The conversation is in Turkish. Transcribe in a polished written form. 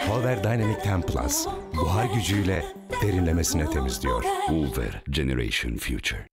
Volver Dynamic 10 Plus buhar gücüyle derinlemesine temizliyor. Volver Generation Future.